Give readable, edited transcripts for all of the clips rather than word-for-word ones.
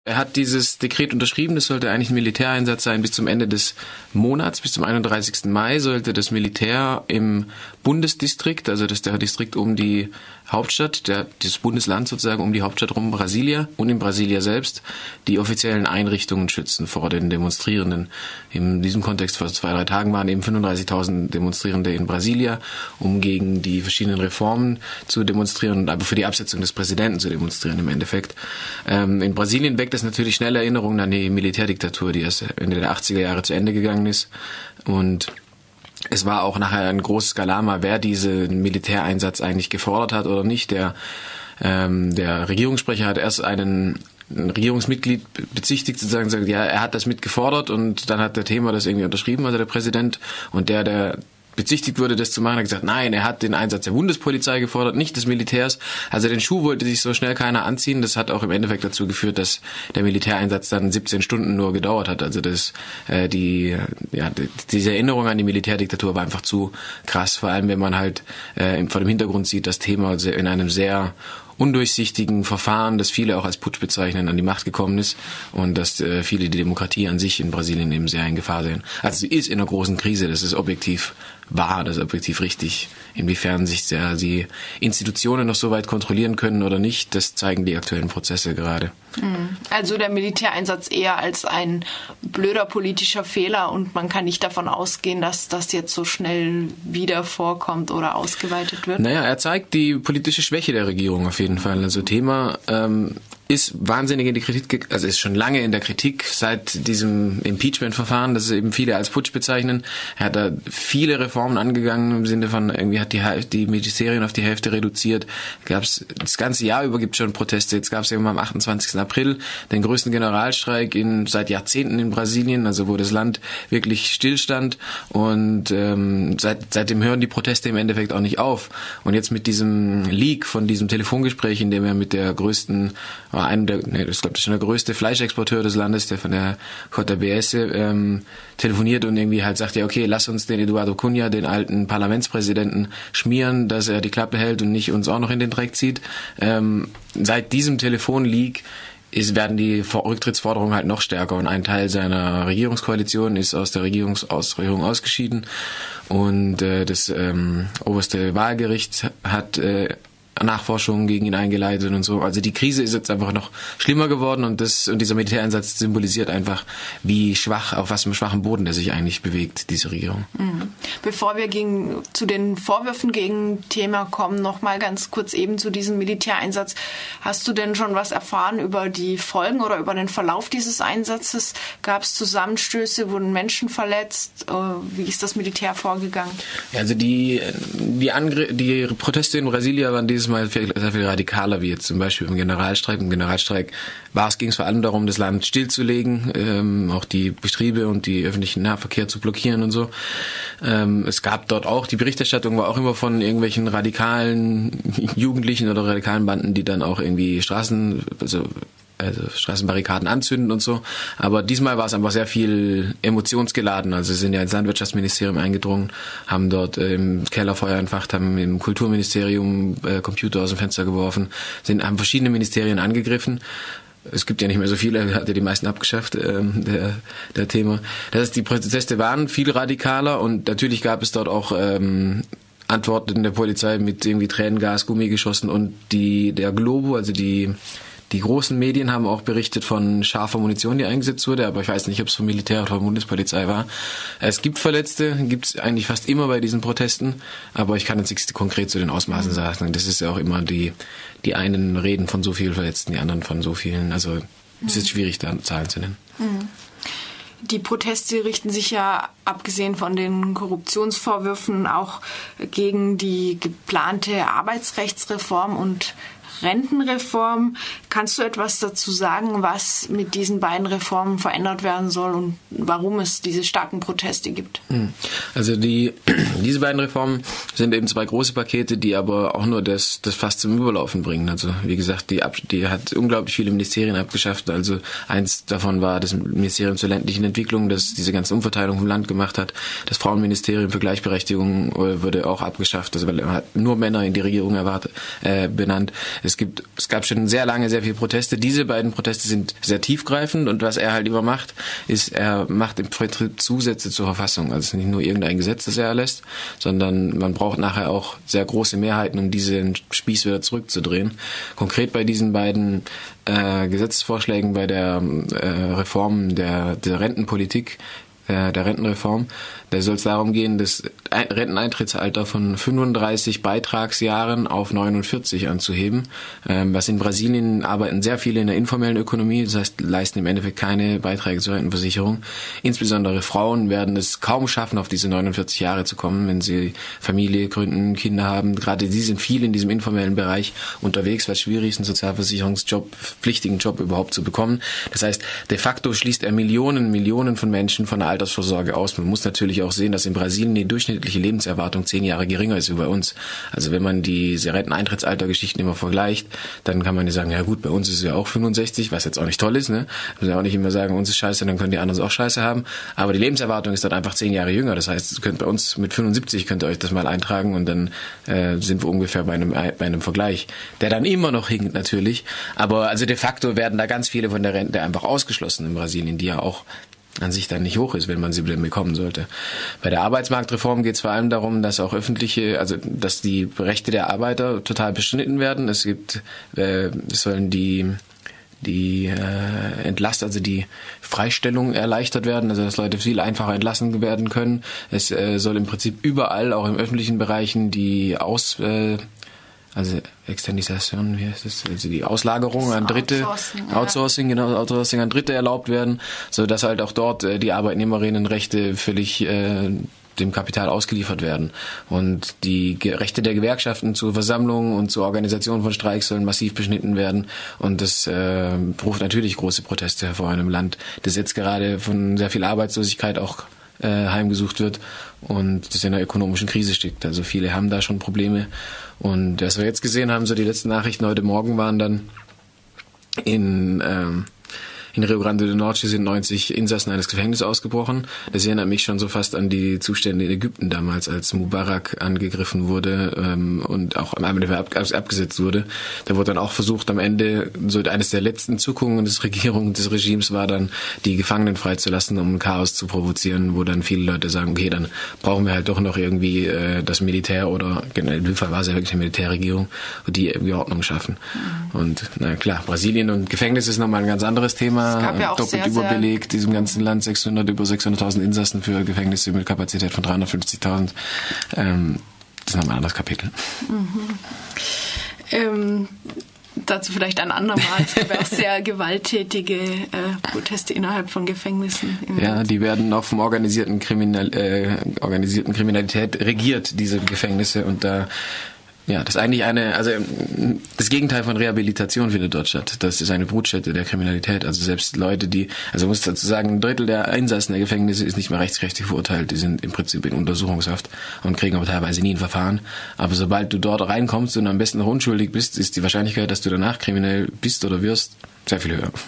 Er hat dieses Dekret unterschrieben, das sollte eigentlich ein Militäreinsatz sein bis zum Ende des Monats, bis zum 31. Mai sollte das Militär im Bundesdistrikt, also das ist der Distrikt um die Hauptstadt, das Bundesland sozusagen um die Hauptstadt rum, Brasilia und in Brasilia selbst, die offiziellen Einrichtungen schützen vor den Demonstrierenden. In diesem Kontext vor 2-3 Tagen waren eben 35.000 Demonstrierende in Brasilia, um gegen die verschiedenen Reformen zu demonstrieren und aber für die Absetzung des Präsidenten zu demonstrieren im Endeffekt. In Brasilien weckt das natürlich schnell Erinnerungen an die Militärdiktatur, die erst Ende der 80er Jahre zu Ende gegangen ist. Und es war auch nachher ein großes Galama, wer diesen Militäreinsatz eigentlich gefordert hat oder nicht. Der Regierungssprecher hat erst ein Regierungsmitglied bezichtigt, sozusagen gesagt, ja, er hat das mitgefordert und dann hat der Thema das irgendwie unterschrieben, also der Präsident, und der bezichtigt wurde, das zu machen, hat gesagt, nein, er hat den Einsatz der Bundespolizei gefordert, nicht des Militärs. Also den Schuh wollte sich so schnell keiner anziehen. Das hat auch im Endeffekt dazu geführt, dass der Militäreinsatz dann 17 Stunden nur gedauert hat. Also diese Erinnerung an die Militärdiktatur war einfach zu krass, vor allem wenn man halt vor dem Hintergrund sieht, das Thema in einem sehr undurchsichtigen Verfahren, das viele auch als Putsch bezeichnen, an die Macht gekommen ist und dass viele die Demokratie an sich in Brasilien eben sehr in Gefahr sehen. Also sie ist in einer großen Krise, das ist objektiv wahr, das ist objektiv richtig. Inwiefern sich die Institutionen noch so weit kontrollieren können oder nicht, das zeigen die aktuellen Prozesse gerade. Also der Militäreinsatz eher als ein blöder politischer Fehler und man kann nicht davon ausgehen, dass das jetzt so schnell wieder vorkommt oder ausgeweitet wird? Naja, er zeigt die politische Schwäche der Regierung auf jeden Fall. Also Thema ist wahnsinnig in die Kritik, also ist schon lange in der Kritik seit diesem Impeachment-Verfahren, das eben viele als Putsch bezeichnen. Er hat da viele Reformen angegangen im Sinne von, irgendwie hat die Ministerien auf die Hälfte reduziert. Das ganze Jahr über gibt es schon Proteste. Jetzt gab es irgendwann am 28. April den größten Generalstreik seit Jahrzehnten in Brasilien, also wo das Land wirklich stillstand und seitdem hören die Proteste im Endeffekt auch nicht auf. Und jetzt mit diesem Leak von diesem Telefongespräch, in dem er mit der größten ich glaube, das ist schon der größte Fleischexporteur des Landes, der von der JBS telefoniert und irgendwie halt sagt, ja okay, lass uns den Eduardo Cunha, den alten Parlamentspräsidenten, schmieren, dass er die Klappe hält und nicht uns auch noch in den Dreck zieht. Seit diesem Telefonleak werden die Rücktrittsforderungen halt noch stärker und ein Teil seiner Regierungskoalition ist aus der Regierung ausgeschieden und das oberste Wahlgericht hat Nachforschungen gegen ihn eingeleitet und so. Also die Krise ist jetzt einfach noch schlimmer geworden und dieser Militäreinsatz symbolisiert einfach, wie schwach, auf was für einem schwachen Boden der sich eigentlich bewegt, diese Regierung. Bevor wir zu den Vorwürfen gegen Thema kommen, noch mal ganz kurz eben zu diesem Militäreinsatz. Hast du denn schon was erfahren über die Folgen oder über den Verlauf dieses Einsatzes? Gab es Zusammenstöße, wurden Menschen verletzt? Wie ist das Militär vorgegangen? Ja, also die Proteste in Brasilia waren dieses Mal sehr viel radikaler, wie jetzt zum Beispiel im Generalstreik. Im Generalstreik ging es vor allem darum, das Land stillzulegen, auch die Betriebe und die öffentlichen Nahverkehr zu blockieren und so. Es gab dort auch, die Berichterstattung war auch immer von irgendwelchen radikalen Jugendlichen oder radikalen Banden, die dann auch irgendwie Straßenbarrikaden anzünden und so. Aber diesmal war es einfach sehr viel emotionsgeladen. Also sie sind ja ins Landwirtschaftsministerium eingedrungen, haben dort im Keller Feuer entfacht, haben im Kulturministerium Computer aus dem Fenster geworfen, haben verschiedene Ministerien angegriffen. Es gibt ja nicht mehr so viele, er hat ja die meisten abgeschafft, der Thema. Das heißt, die Proteste waren viel radikaler und natürlich gab es dort auch Antworten der Polizei mit irgendwie Tränengas, Gummigeschossen und der Globo, also die großen Medien haben auch berichtet von scharfer Munition, die eingesetzt wurde, aber ich weiß nicht, ob es vom Militär oder von der Bundespolizei war. Es gibt Verletzte, gibt es eigentlich fast immer bei diesen Protesten, aber ich kann jetzt nichts konkret zu den Ausmaßen sagen. Das ist ja auch immer die einen reden von so vielen Verletzten, die anderen von so vielen. Also es ist schwierig, da Zahlen zu nennen. Die Proteste richten sich ja, abgesehen von den Korruptionsvorwürfen, auch gegen die geplante Arbeitsrechtsreform und Rentenreform. Kannst du etwas dazu sagen, was mit diesen beiden Reformen verändert werden soll und warum es diese starken Proteste gibt? Also diese beiden Reformen sind eben zwei große Pakete, die aber auch nur das fast zum Überlaufen bringen. Also wie gesagt, die hat unglaublich viele Ministerien abgeschafft. Also eins davon war das Ministerium zur ländlichen Entwicklung, das diese ganze Umverteilung vom Land gemacht hat. Das Frauenministerium für Gleichberechtigung wurde auch abgeschafft, also weil man hat nur Männer in die Regierung benannt. Es gab schon sehr lange sehr viele Proteste. Diese beiden Proteste sind sehr tiefgreifend und was er halt immer macht, ist, er macht im Prinzip Zusätze zur Verfassung. Also es ist nicht nur irgendein Gesetz, das er erlässt, sondern man braucht nachher auch sehr große Mehrheiten, um diesen Spieß wieder zurückzudrehen. Konkret bei diesen beiden Gesetzesvorschlägen bei der Reform der Rentenpolitik, der Rentenreform, da soll es darum gehen, das Renteneintrittsalter von 35 Beitragsjahren auf 49 anzuheben. Was in Brasilien arbeiten sehr viele in der informellen Ökonomie, das heißt, leisten im Endeffekt keine Beiträge zur Rentenversicherung. Insbesondere Frauen werden es kaum schaffen, auf diese 49 Jahre zu kommen, wenn sie Familie gründen, Kinder haben. Gerade sie sind viel in diesem informellen Bereich unterwegs, was schwierig ist, einen Sozialversicherungsjob, pflichtigen Job überhaupt zu bekommen. Das heißt, de facto schließt er Millionen von Menschen von der Altersvorsorge aus. Man muss natürlich auch sehen, dass in Brasilien die durchschnittliche Lebenserwartung 10 Jahre geringer ist wie bei uns. Also wenn man diese Renteneintrittsaltergeschichten immer vergleicht, dann kann man ja sagen, ja gut, bei uns ist es ja auch 65, was jetzt auch nicht toll ist, ne? Man muss ja auch nicht immer sagen, uns ist scheiße, dann können die anderen auch scheiße haben. Aber die Lebenserwartung ist dann einfach 10 Jahre jünger. Das heißt, ihr könnt bei uns mit 75 könnt ihr euch das mal eintragen und dann sind wir ungefähr bei einem Vergleich, der dann immer noch hinkt natürlich. Aber also de facto werden da ganz viele von der Rente einfach ausgeschlossen in Brasilien, die ja auch an sich dann nicht hoch ist, wenn man sie denn bekommen sollte. Bei der Arbeitsmarktreform geht es vor allem darum, dass auch dass die Rechte der Arbeiter total beschnitten werden. Es sollen die Freistellung erleichtert werden, also dass Leute viel einfacher entlassen werden können. Es soll im Prinzip überall, auch im öffentlichen Bereichen, Externisation, wie heißt das? Also die Auslagerung an Dritte, Outsourcing an Dritte erlaubt werden, so dass halt auch dort die Arbeitnehmerinnenrechte völlig dem Kapital ausgeliefert werden. Und die Rechte der Gewerkschaften zur Versammlung und zur Organisation von Streiks sollen massiv beschnitten werden. Und das ruft natürlich große Proteste hervor in einem Land, das jetzt gerade von sehr viel Arbeitslosigkeit auch heimgesucht wird und das in einer ökonomischen Krise steckt. Also viele haben da schon Probleme. Und was wir jetzt gesehen haben, so die letzten Nachrichten heute Morgen waren dann in Rio Grande do Norte sind 90 Insassen eines Gefängnisses ausgebrochen. Das erinnert mich schon so fast an die Zustände in Ägypten damals, als Mubarak angegriffen wurde und auch am Ende abgesetzt wurde. Da wurde dann auch versucht, am Ende, so eines der letzten Zuckungen des Regimes war dann, die Gefangenen freizulassen, um ein Chaos zu provozieren, wo dann viele Leute sagen, okay, dann brauchen wir halt doch noch irgendwie das Militär oder, in dem Fall war es ja wirklich eine Militärregierung, die irgendwie Ordnung schaffen. Und na klar, Brasilien und Gefängnis ist nochmal ein ganz anderes Thema. Es gab ja auch doppelt sehr, überbelegt, diesem ganzen Land über 600.000 Insassen für Gefängnisse mit Kapazität von 350.000. Das ist nochmal ein anderes Kapitel. Dazu vielleicht ein andermal. Es gibt auch sehr gewalttätige Proteste innerhalb von Gefängnissen. Ja, die werden auch vom organisierten Kriminalität regiert, diese Gefängnisse, und da das ist eigentlich das Gegenteil von Rehabilitation findet dort statt. Das ist eine Brutstätte der Kriminalität. Also selbst Leute, man muss dazu sagen, ein Drittel der Insassen der Gefängnisse ist nicht mehr rechtskräftig verurteilt. Die sind im Prinzip in Untersuchungshaft und kriegen aber teilweise nie ein Verfahren. Aber sobald du dort reinkommst und am besten noch unschuldig bist, ist die Wahrscheinlichkeit, dass du danach kriminell bist oder wirst, sehr viel höher.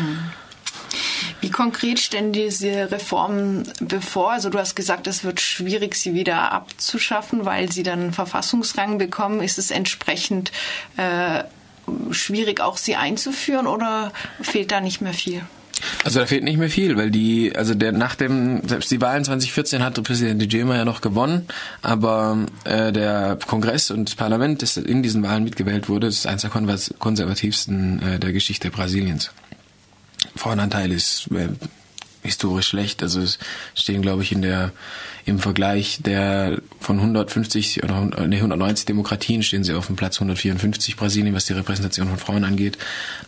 Wie konkret stellen diese Reformen bevor? Also du hast gesagt, es wird schwierig, sie wieder abzuschaffen, weil sie dann Verfassungsrang bekommen. Ist es entsprechend schwierig, auch sie einzuführen, oder fehlt da nicht mehr viel? Also da fehlt nicht mehr viel, weil selbst die Wahlen 2014 hat Präsident Dilma ja noch gewonnen, aber der Kongress und das Parlament, das in diesen Wahlen mitgewählt wurde, das ist eines der konservativsten der Geschichte Brasiliens. Frauenanteil ist historisch schlecht. Also es stehen, glaube ich, im Vergleich der von 150 oder 190 Demokratien stehen sie auf dem Platz 154 Brasilien, was die Repräsentation von Frauen angeht.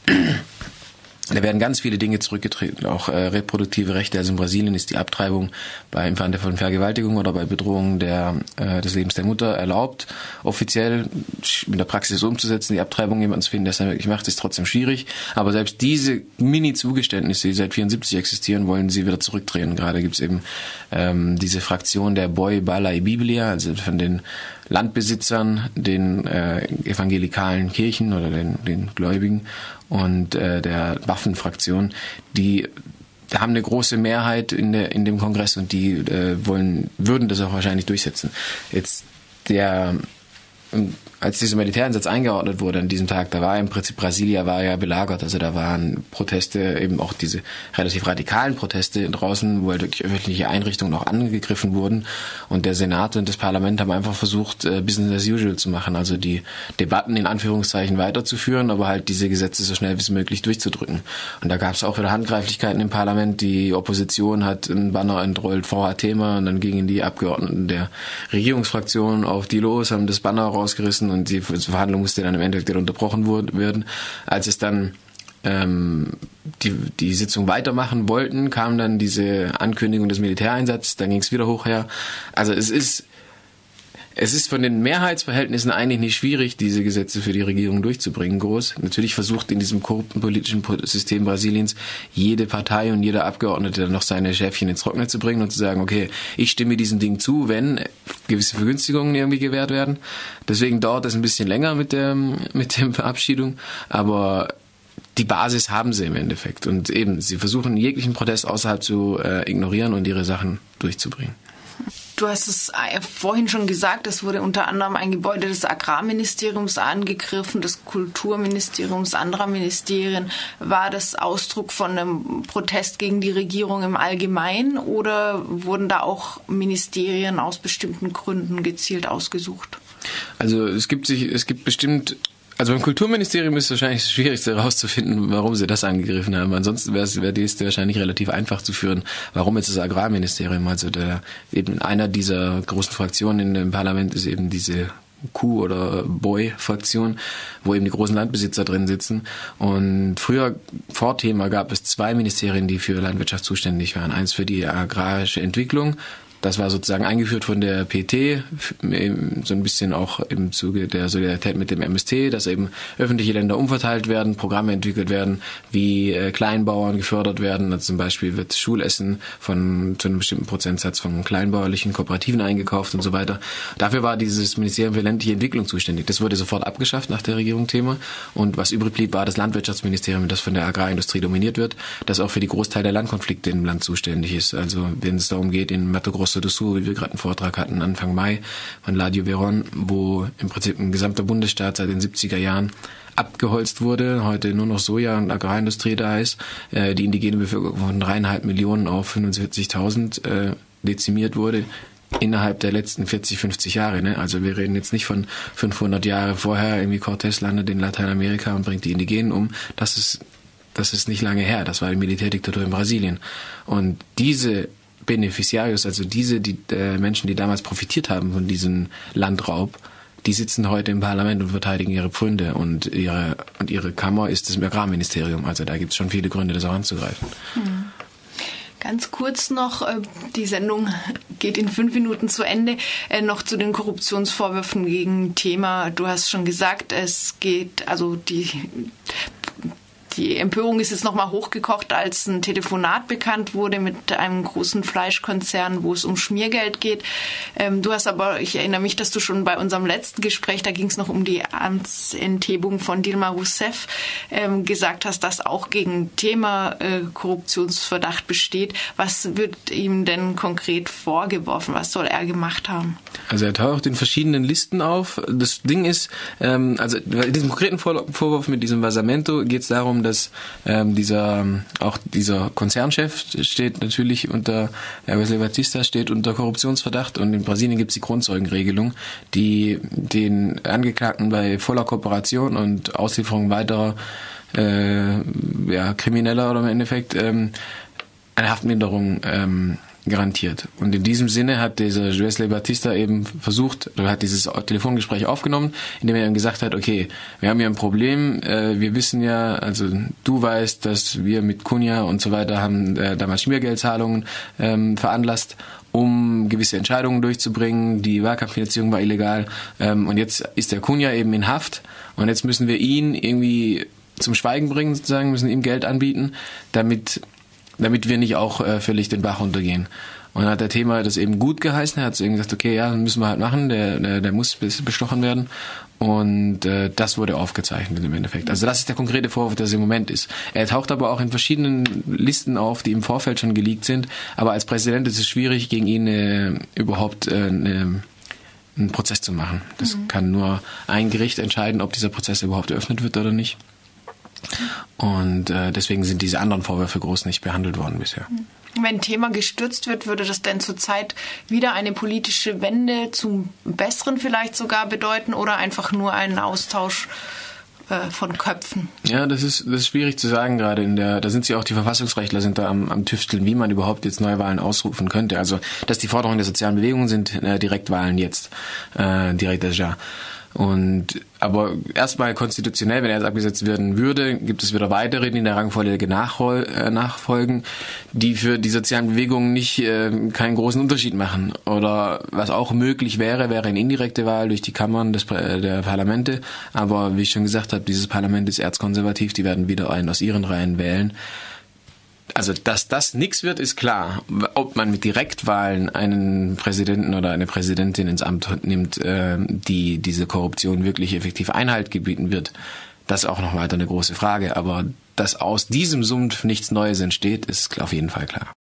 Da werden ganz viele Dinge zurückgetreten, auch reproduktive Rechte. Also in Brasilien ist die Abtreibung im Fall von Vergewaltigung oder bei Bedrohung des Lebens der Mutter erlaubt. Offiziell in der Praxis umzusetzen, die Abtreibung jemanden zu finden, der es dann wirklich macht, ist trotzdem schwierig. Aber selbst diese Mini-Zugeständnisse, die seit 1974 existieren, wollen sie wieder zurückdrehen. Gerade gibt es eben diese Fraktion der Boi, Bala e Biblia, also von den Landbesitzern, den evangelikalen Kirchen oder den Gläubigen und der Waffenfraktion, die haben eine große Mehrheit in dem Kongress und die würden das auch wahrscheinlich durchsetzen. Jetzt als dieser Militäreinsatz eingeordnet wurde an diesem Tag, da war im Prinzip Brasilia war ja belagert, also da waren Proteste, eben auch diese relativ radikalen Proteste draußen, wo halt wirklich öffentliche Einrichtungen auch angegriffen wurden, und der Senat und das Parlament haben einfach versucht, Business as usual zu machen, also die Debatten in Anführungszeichen weiterzuführen, aber halt diese Gesetze so schnell wie möglich durchzudrücken. Und da gab es auch wieder Handgreiflichkeiten im Parlament, die Opposition hat einen Banner entrollt, VH-Thema, und dann gingen die Abgeordneten der Regierungsfraktion auf die los, haben das Banner rausgerissen, und die Verhandlung musste dann im Endeffekt unterbrochen werden. Als es dann die Sitzung weitermachen wollten, kam dann diese Ankündigung des Militäreinsatzes, dann ging es wieder hoch her. Also es ist von den Mehrheitsverhältnissen eigentlich nicht schwierig, diese Gesetze für die Regierung durchzubringen, groß. Natürlich versucht in diesem korrupten politischen System Brasiliens jede Partei und jeder Abgeordnete dann noch seine Schäfchen ins Trockene zu bringen und zu sagen, okay, ich stimme diesem Ding zu, wenn gewisse Vergünstigungen irgendwie gewährt werden. Deswegen dauert es ein bisschen länger mit der Verabschiedung, aber die Basis haben sie im Endeffekt. Und eben, sie versuchen jeglichen Protest außerhalb zu ignorieren und ihre Sachen durchzubringen. Du hast es vorhin schon gesagt, es wurde unter anderem ein Gebäude des Agrarministeriums angegriffen, des Kulturministeriums, anderer Ministerien. War das Ausdruck von einem Protest gegen die Regierung im Allgemeinen, oder wurden da auch Ministerien aus bestimmten Gründen gezielt ausgesucht? Also es gibt bestimmt. Also beim Kulturministerium ist es wahrscheinlich das Schwierigste herauszufinden, warum sie das angegriffen haben. Ansonsten wäre die Liste wahrscheinlich relativ einfach zu führen. Warum jetzt das Agrarministerium? Also eben einer dieser großen Fraktionen in dem Parlament ist eben diese Kuh- oder Boy-Fraktion, wo eben die großen Landbesitzer drin sitzen. Und früher, vor Thema, gab es 2 Ministerien, die für Landwirtschaft zuständig waren. Eins für die agrarische Entwicklung. Das war sozusagen eingeführt von der PT, so ein bisschen auch im Zuge der Solidarität mit dem MST, dass eben öffentliche Länder umverteilt werden, Programme entwickelt werden, wie Kleinbauern gefördert werden. Also zum Beispiel wird Schulessen zu einem bestimmten Prozentsatz von kleinbäuerlichen Kooperativen eingekauft und so weiter. Dafür war dieses Ministerium für ländliche Entwicklung zuständig. Das wurde sofort abgeschafft nach der Regierung Thema. Und was übrig blieb, war das Landwirtschaftsministerium, das von der Agrarindustrie dominiert wird, das auch für die Großteil der Landkonflikte im Land zuständig ist. Also wenn es darum geht, in Mato Grosso do Sul, wie wir gerade einen Vortrag hatten, Anfang Mai von Ládio Veron, wo im Prinzip ein gesamter Bundesstaat seit den 70er Jahren abgeholzt wurde, heute nur noch Soja- und Agrarindustrie da ist, die indigene Bevölkerung von 3,5 Millionen auf 45.000 dezimiert wurde innerhalb der letzten 40, 50 Jahre. Ne? Also wir reden jetzt nicht von 500 Jahre vorher, irgendwie Cortés landet in Lateinamerika und bringt die Indigenen um. Das ist nicht lange her, das war die Militärdiktatur in Brasilien. Und diese Beneficiarios, also die Menschen, die damals profitiert haben von diesem Landraub, die sitzen heute im Parlament und verteidigen ihre Pfründe, und ihre Kammer ist das Agrarministerium. Also da gibt es schon viele Gründe, das auch anzugreifen. Ganz kurz noch, die Sendung geht in 5 Minuten zu Ende, noch zu den Korruptionsvorwürfen gegen Thema. Du hast schon gesagt, es geht, also die Empörung ist jetzt nochmal hochgekocht, als ein Telefonat bekannt wurde mit einem großen Fleischkonzern, wo es um Schmiergeld geht. Du hast aber, ich erinnere mich, dass du schon bei unserem letzten Gespräch, da ging es noch um die Amtsenthebung von Dilma Rousseff, gesagt hast, dass auch gegen Thema Korruptionsverdacht besteht. Was wird ihm denn konkret vorgeworfen? Was soll er gemacht haben? Also er taucht in verschiedenen Listen auf. Das Ding ist, also in diesem konkreten Vorwurf mit diesem Vasamento geht es darum, dass dieser Konzernchef steht natürlich unter, Wesley Batista steht unter Korruptionsverdacht, und in Brasilien gibt es die Grundzeugenregelung, die den Angeklagten bei voller Kooperation und Auslieferung weiterer Krimineller oder im Endeffekt eine Haftminderung garantiert. Und in diesem Sinne hat dieser Wesley Batista eben versucht, oder hat dieses Telefongespräch aufgenommen, indem er ihm gesagt hat, okay, wir haben hier ein Problem, wir wissen ja, also du weißt, dass wir mit Cunha und so weiter haben damals Schmiergeldzahlungen veranlasst, um gewisse Entscheidungen durchzubringen, die Wahlkampffinanzierung war illegal, und jetzt ist der Cunha eben in Haft, und jetzt müssen wir ihn irgendwie zum Schweigen bringen, sozusagen, müssen ihm Geld anbieten, damit wir nicht auch völlig den Bach runtergehen. Und dann hat der Thema das eben gut geheißen, er hat eben gesagt, okay, ja, müssen wir halt machen, der muss bestochen werden. Und das wurde aufgezeichnet im Endeffekt. Also das ist der konkrete Vorwurf, der es im Moment ist. Er taucht aber auch in verschiedenen Listen auf, die im Vorfeld schon geleakt sind. Aber als Präsident ist es schwierig, gegen ihn überhaupt eine einen Prozess zu machen. Das kann nur ein Gericht entscheiden, ob dieser Prozess überhaupt eröffnet wird oder nicht. Und deswegen sind diese anderen Vorwürfe groß nicht behandelt worden bisher. Wenn ein Thema gestürzt wird, würde das denn zurzeit wieder eine politische Wende zum Besseren vielleicht sogar bedeuten oder einfach nur einen Austausch von Köpfen? Ja, das ist schwierig zu sagen gerade da sind die Verfassungsrechtler sind da am Tüfteln, wie man überhaupt jetzt Neuwahlen ausrufen könnte. Also, dass die Forderungen der sozialen Bewegungen sind, Direktwahlen jetzt, direkt déjà. Aber erstmal konstitutionell, wenn er jetzt abgesetzt werden würde, gibt es wieder weitere, die in der Rangfolge nachfolgen, die für die sozialen Bewegungen keinen großen Unterschied machen. Oder was auch möglich wäre eine indirekte Wahl durch die Kammern der Parlamente. Aber wie ich schon gesagt habe, dieses Parlament ist erzkonservativ, die werden wieder einen aus ihren Reihen wählen. Also, dass das nichts wird, ist klar. Ob man mit Direktwahlen einen Präsidenten oder eine Präsidentin ins Amt nimmt, die diese Korruption wirklich effektiv Einhalt gebieten wird, das ist auch noch weiter eine große Frage. Aber dass aus diesem Sumpf nichts Neues entsteht, ist auf jeden Fall klar.